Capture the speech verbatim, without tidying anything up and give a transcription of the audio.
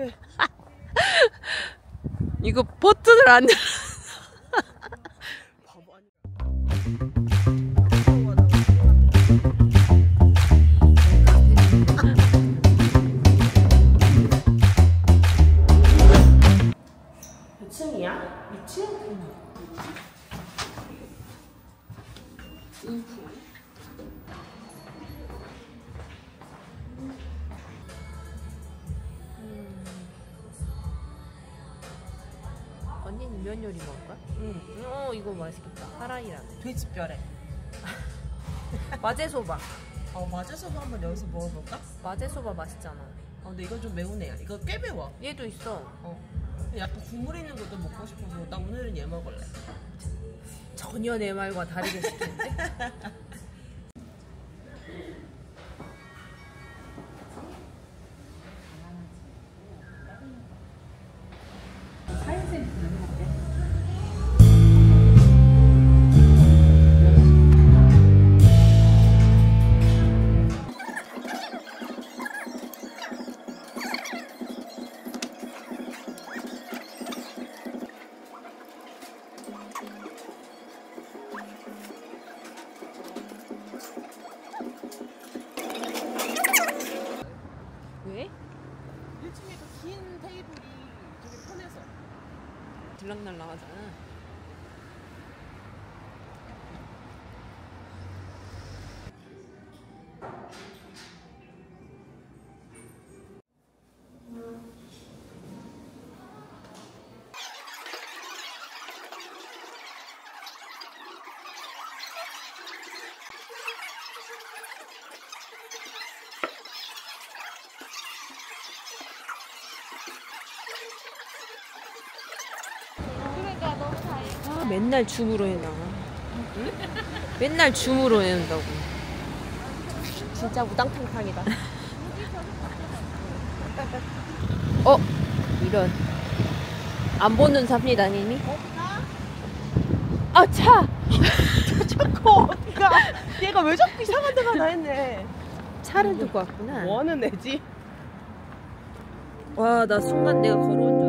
왜? 이거 버튼을 안 눌러. 바보 아니야. 몇 층이야? 이 층? 이 층. 언니는 면 요리 먹을까? 응. 어 이거 맛있겠다. 하라이라네. 돼지뼈래. 마제소바. 어, 마제소바 한번 여기서 먹어볼까? 마제소바 맛있잖아. 어, 근데 이건 좀 매우네. 이거 꽤 매워. 얘도 있어. 어. 약간 국물 있는 것도 먹고 싶어서 나 오늘은 얘 먹을래. 전혀 내 말과 다르게 시키는데? 왜? 일 층에 그 긴 테이블이 되게 편해서. 들락날락 하잖아. 그러니까 너무 다행이야. 아, 맨날 줌으로 해놔. 응? 맨날 줌으로 해낸다고. 진짜 우당탕탕이다. 어? 이런. 안 보는 삽니다, 님이? 아, 차! 자꾸 어디가? 얘가 왜 자꾸 이상한 데가 나 했네. 차를 두고 왔구나. 뭐 하는 애지? 와, 나 순간 내가 걸어온